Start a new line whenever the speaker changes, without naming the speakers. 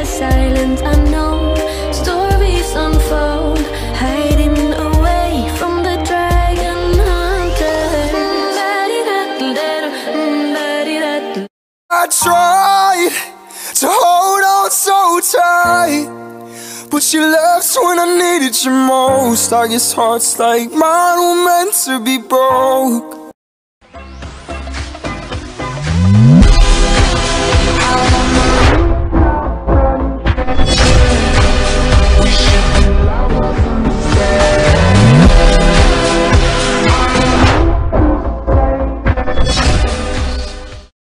a silent unknown. Stories unfold, hiding away from the dragon hunter.
I tried to hold on so tight, but you left when I needed you most. I guess hearts like mine were meant to be broke.